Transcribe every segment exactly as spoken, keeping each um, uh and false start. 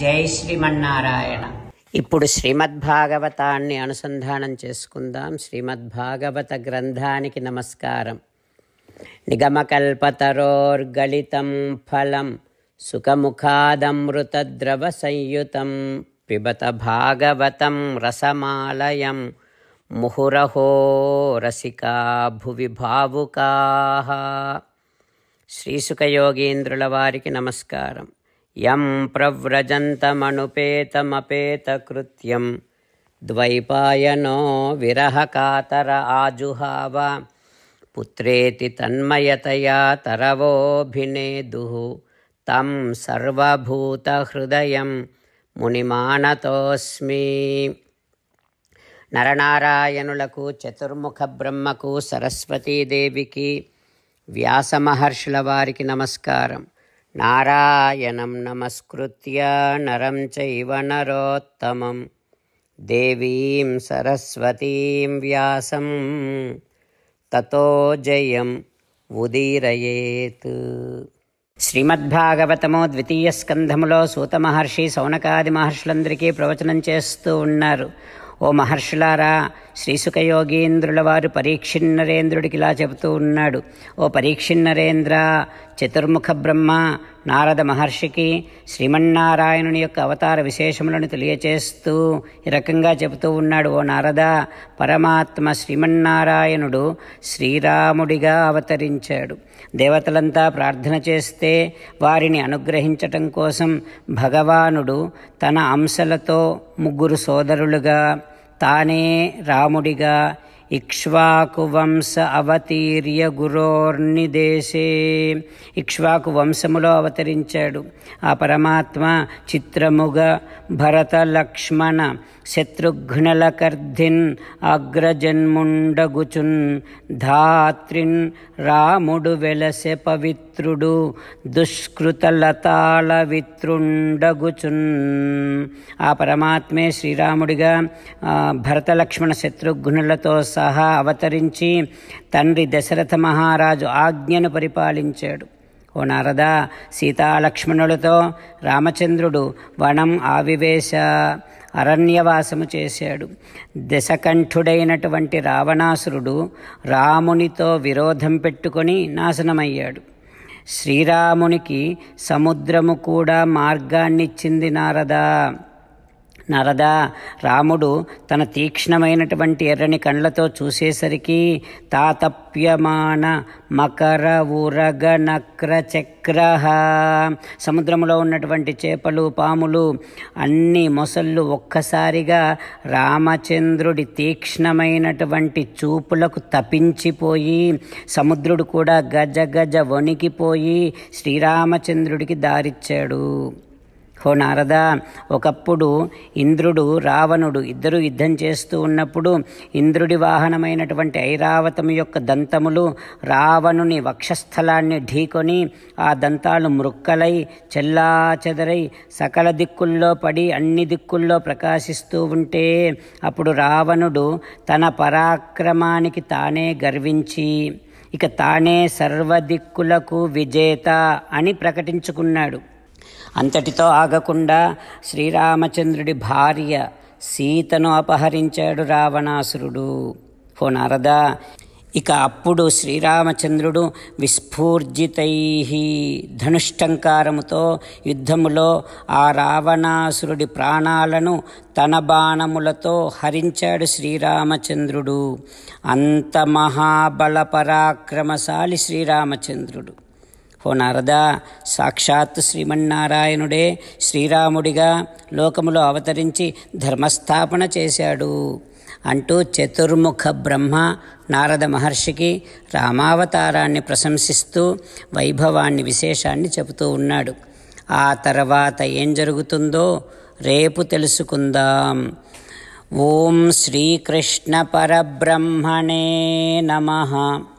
జై శ్రీమన్నారాయణ. ఇప్పుడు శ్రీమద్భాగవతాన్ని అనుసంధానం చేసుకుందాం. శ్రీమద్భాగవత గ్రంథానికి నమస్కారం. నిగమకల్పతరోర్గళితం ఫలం సుఖముఖాదమృతద్రవ సంయుతం పిబత భాగవతం రసమాలయం ముహురహో రసికా భువి భావుకాః. శ్రీసుఖయోగీంద్రుల వారికి నమస్కారం. యం ప్రవ్రజంతమనుపేతమపేతకృత్యం ద్వైపాయనో విరహకాతర ఆజుహావ పుత్రేతి తన్మయతయా తరవోభినేదుః తం సర్వభూతహృదయం మునిమానతోస్మి. నరనారాయణులకు, చతుర్ముఖ బ్రహ్మకు, సరస్వతీదేవికి, వ్యాసమహర్షుల వారికి నమస్కారం. నారాయణం నమస్కృత్య నరం చైవ నరోత్తమం దేవీం సరస్వతీం వ్యాసం తతో జయం ఉదీరయేత్. శ్రీమద్భాగవతము ద్వితీయ స్కంధములో సూత మహర్షి సౌనకాది మహర్షులందరికీ ప్రవచనం చేస్తూ ఉన్నారు. ఓ మహర్షులారా, శ్రీసుఖయోగీంద్రుల వారు పరీక్షిన్నరేంద్రుడికి ఇలా చెబుతూ ఉన్నాడు. ఓ పరీక్షిన్నరేంద్ర, చతుర్ముఖ బ్రహ్మ నారద మహర్షికి శ్రీమన్నారాయణుని యొక్క అవతార విశేషములను తెలియచేస్తూ ఈ రకంగా చెబుతూ ఉన్నాడు. ఓ నారద, పరమాత్మ శ్రీమన్నారాయణుడు శ్రీరాముడిగా అవతరించాడు. దేవతలంతా ప్రార్థన చేస్తే వారిని అనుగ్రహించటం కోసం భగవానుడు తన అంశలతో ముగ్గురు సోదరులుగా, తానే రాముడిగా ఇక్ష్వాకు వంశ అవతీర్య గురోర్నిదేశే ఇక్ష్వాకు వంశములో అవతరించాడు. ఆ పరమాత్మ చిత్రముగా భరత లక్ష్మణ శత్రుఘ్నలకర్ధిన్ అగ్రజన్ముండగుచున్ ధాత్రిన్ రాముడు వెలసె పవిత్రుడు దుష్కృత లతాళ విత్రుండగుచున్. ఆ పరమాత్మే శ్రీరాముడిగా భరత లక్ష్మణ శత్రుఘ్నులతో సహా అవతరించి తండ్రి దశరథ మహారాజు ఆజ్ఞను పరిపాలించాడు. ఓ నారద, సీతాలక్ష్మణులతో రామచంద్రుడు వనం ఆవివేశ అరణ్యవాసము చేశాడు. దశకంఠుడైనటువంటి రావణాసురుడు రామునితో విరోధం పెట్టుకొని నాశనమయ్యాడు. శ్రీరామునికి సముద్రము కూడా మార్గాన్నిచ్చింది నారదా. నారదా, రాముడు తన తీక్ష్ణమైనటువంటి ఎర్రని కండ్లతో చూసేసరికి తాతప్యమాన మకర ఉరగ నక్ర చక్రహ సముద్రములో ఉన్నటువంటి చేపలు, పాములు, అన్ని మొసళ్ళు ఒక్కసారిగా రామచంద్రుడి తీక్ష్ణమైనటువంటి చూపులకు తపించిపోయి సముద్రుడు కూడా గజ గజ వణికిపోయి శ్రీరామచంద్రుడికి దారిచ్చాడు. ఓ నారద, ఒకప్పుడు ఇంద్రుడు, రావణుడు ఇద్దరు యుద్ధం చేస్తూ ఉన్నప్పుడు ఇంద్రుడి వాహనమైనటువంటి ఐరావతము యొక్క దంతములు రావణుని వక్షస్థలాన్ని ఢీకొని ఆ దంతాలు మృక్కలై చెల్లాచెదరై సకల దిక్కుల్లో పడి అన్ని దిక్కుల్లో ప్రకాశిస్తూ ఉంటే అప్పుడు రావణుడు తన పరాక్రమానికి తానే గర్వించి ఇక తానే సర్వదిక్కులకు విజేత అని ప్రకటించుకున్నాడు. అంతటితో ఆగకుండా శ్రీరామచంద్రుడి భార్య సీతను అపహరించాడు రావణాసురుడు. ఓ నారద, ఇక అప్పుడు శ్రీరామచంద్రుడు విస్ఫూర్జితై ధనుష్టంకారముతో యుద్ధములో ఆ రావణాసురుడి ప్రాణాలను తన బాణములతో హరించాడు శ్రీరామచంద్రుడు. అంత మహాబల పరాక్రమశాలి శ్రీరామచంద్రుడు. ఓ నారద, సాక్షాత్ శ్రీమన్నారాయణుడే శ్రీరాముడిగా లోకములో అవతరించి ధర్మస్థాపన చేశాడు అంటూ చతుర్ముఖ బ్రహ్మ నారద మహర్షికి రామావతారాన్ని ప్రశంసిస్తూ వైభవాన్ని, విశేషాన్ని చెబుతూ ఉన్నాడు. ఆ తర్వాత ఏం జరుగుతుందో రేపు తెలుసుకుందాం. ఓం శ్రీకృష్ణ పరబ్రహ్మణే నమః.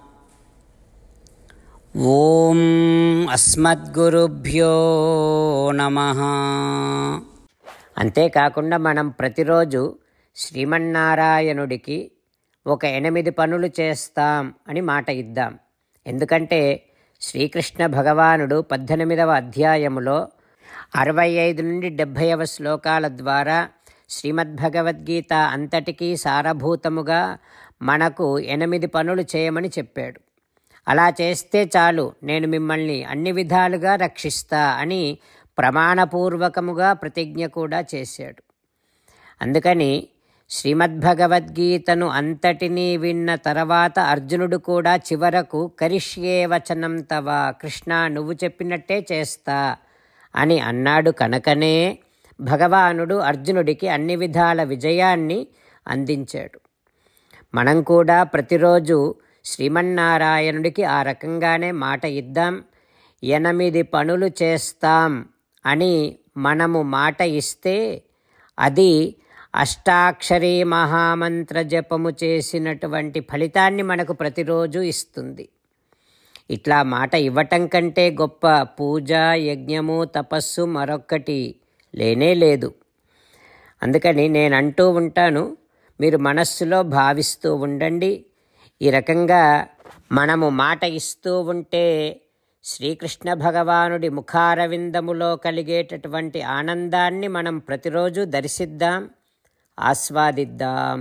ఓం అస్మద్గురుభ్యో నమః. అంతేకాకుండా మనం ప్రతిరోజు శ్రీమన్నారాయణుడికి ఒక ఎనిమిది పనులు చేస్తాం అని మాట ఇద్దాం. ఎందుకంటే శ్రీకృష్ణ భగవానుడు పద్దెనిమిదవ అధ్యాయములో అరవై ఐదు నుండి డెబ్భైవ శ్లోకాల ద్వారా శ్రీమద్భగవద్గీత అంతటికీ సారభూతముగా మనకు ఎనిమిది పనులు చేయమని చెప్పాడు. అలా చేస్తే చాలు, నేను మిమ్మల్ని అన్ని విధాలుగా రక్షిస్తా అని ప్రమాణపూర్వకముగా ప్రతిజ్ఞ కూడా చేశాడు. అందుకని శ్రీమద్భగవద్గీతను అంతటినీ విన్న తర్వాత అర్జునుడు కూడా చివరకు కరిష్యే వచనం తవ, కృష్ణ నువ్వు చెప్పినట్టే చేస్తా అని అన్నాడు. కనుకనే భగవానుడు అర్జునుడికి అన్ని విధాల విజయాన్ని అందించాడు. మనం కూడా ప్రతిరోజు శ్రీమన్నారాయణుడికి ఆ రకంగానే మాట ఇద్దాం. ఎనిమిది పనులు చేస్తాం అని మనము మాట ఇస్తే అది అష్టాక్షరీ మహామంత్ర జపము చేసినటువంటి ఫలితాన్ని మనకు ప్రతిరోజు ఇస్తుంది. ఇట్లా మాట ఇవ్వటం కంటే గొప్ప పూజ, యజ్ఞము, తపస్సు మరొక్కటి లేనే లేదు. అందుకని నేను అంటూ ఉంటాను, మీరు మనస్సులో భావిస్తూ ఉండండి. ఈ రకంగా మనము మాట ఇస్తూ ఉంటే శ్రీకృష్ణ భగవానుడి ముఖారవిందములో కలిగేటటువంటి ఆనందాన్ని మనం ప్రతిరోజు దర్శిద్దాం, ఆస్వాదిద్దాం.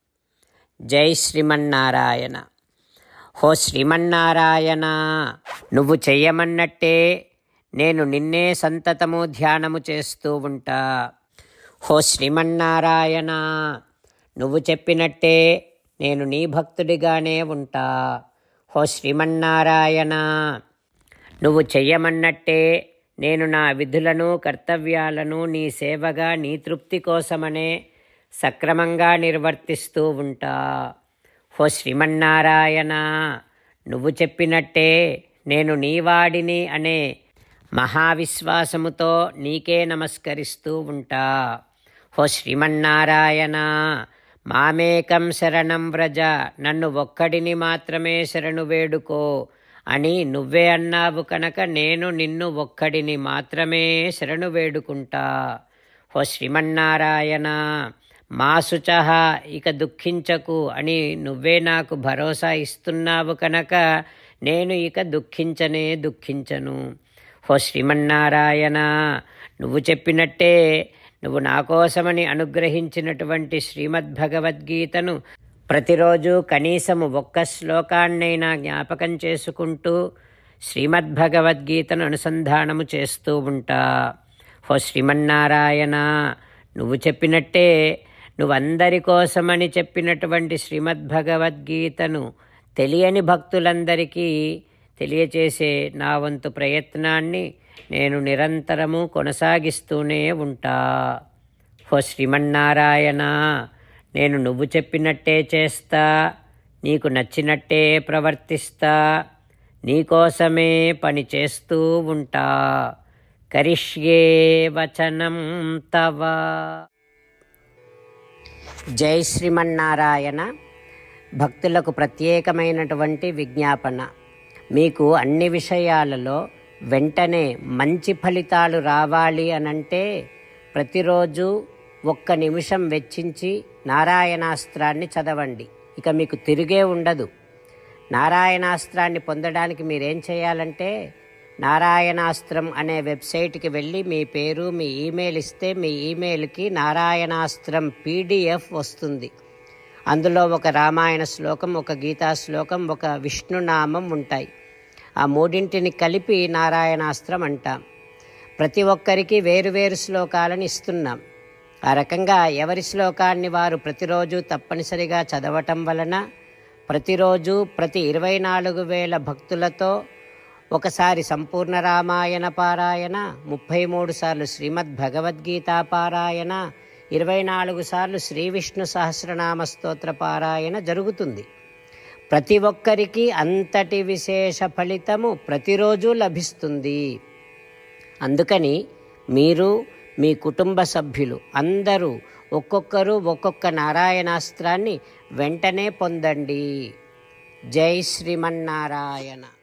జై శ్రీమన్నారాయణ. హో శ్రీమన్నారాయణ, నువ్వు చెయ్యమన్నట్టే నేను నిన్నే సంతతము ధ్యానము చేస్తూ ఉంటా. హో శ్రీమన్నారాయణ, నువ్వు చెప్పినట్టే నేను నీ భక్తుడిగానే ఉంటా. హో శ్రీమన్నారాయణ, నువ్వు చెయ్యమన్నట్టే నేను నా విధులను, కర్తవ్యాలను నీ సేవగా, నీ తృప్తి కోసమనే సక్రమంగా నిర్వర్తిస్తూ ఉంటా. హో శ్రీమన్నారాయణ, నువ్వు చెప్పినట్టే నేను నీవాడిని అనే మహావిశ్వాసముతో నీకే నమస్కరిస్తూ ఉంటా. హో శ్రీమన్నారాయణ, మామేకం శరణం వ్రజ, నన్ను ఒక్కడిని మాత్రమే శరణు వేడుకో అని నువ్వే అన్నావు కనుక నేను నిన్ను ఒక్కడిని మాత్రమే శరణు వేడుకుంటా. హో శ్రీమన్నారాయణ, మా శుచః, ఇక దుఃఖించకు అని నువ్వే నాకు భరోసా ఇస్తున్నావు కనుక నేను ఇక దుఃఖించనే దుఃఖించను. హో శ్రీమన్నారాయణ, నువ్వు చెప్పినట్టే నువ్వు నా కోసమని అనుగ్రహించినటువంటి శ్రీమద్భగవద్గీతను ప్రతిరోజు కనీసము ఒక్క శ్లోకాన్నైనా జ్ఞాపకం చేసుకుంటూ శ్రీమద్భగవద్గీతను అనుసంధానము చేస్తూ ఉంటా. హో శ్రీమన్నారాయణ, నువ్వు చెప్పినట్టే నువ్వందరి కోసమని చెప్పినటువంటి శ్రీమద్భగవద్గీతను తెలియని భక్తులందరికీ తెలియచేసే నా వంతు ప్రయత్నాన్ని నేను నిరంతరము కొనసాగిస్తూనే ఉంటా. హో శ్రీమన్నారాయణ, నేను నువ్వు చెప్పినట్టే చేస్తా, నీకు నచ్చినట్టే ప్రవర్తిస్తా, నీకోసమే పని చేస్తూ ఉంటా. కరిష్యే వచనం తవ. జై శ్రీమన్నారాయణ. భక్తులకు ప్రత్యేకమైనటువంటి విజ్ఞాపన. మీకు అన్ని విషయాలలో వెంటనే మంచి ఫలితాలు రావాలి అనంటే ప్రతిరోజు ఒక్క నిమిషం వెచ్చించి నారాయణాస్త్రాన్ని చదవండి. ఇక మీకు తిరిగే ఉండదు. నారాయణాస్త్రాన్ని పొందడానికి మీరేం చేయాలంటే నారాయణాస్త్రం అనే వెబ్సైట్కి వెళ్ళి మీ పేరు, మీ ఈమెయిల్ ఇస్తే మీ ఈమెయిల్కి నారాయణాస్త్రం పీడిఎఫ్ వస్తుంది. అందులో ఒక రామాయణ శ్లోకం, ఒక గీతా శ్లోకం, ఒక విష్ణునామం ఉంటాయి. ఆ మూడింటిని కలిపి నారాయణాస్త్రం అంటాం. ప్రతి ఒక్కరికి వేరువేరు శ్లోకాలను ఇస్తున్నాం. ఆ రకంగా ఎవరి శ్లోకాన్ని వారు ప్రతిరోజు తప్పనిసరిగా చదవటం వలన ప్రతిరోజు ప్రతి ఇరవై నాలుగు వేల భక్తులతో ఒకసారి సంపూర్ణ రామాయణ పారాయణ, ముప్పై మూడు సార్లు శ్రీమద్ భగవద్గీత పారాయణ, ఇరవై నాలుగు సార్లు శ్రీ విష్ణు సహస్రనామ స్తోత్ర పారాయణ జరుగుతుంది. ప్రతి ఒక్కరికి అంతటి విశేష ఫలితము ప్రతిరోజు లభిస్తుంది. అందుకని మీరు, మీ కుటుంబ సభ్యులు అందరూ ఒక్కొక్కరు ఒక్కొక్క నారాయణాస్త్రాన్ని వెంటనే పొందండి. జై శ్రీమన్నారాయణ.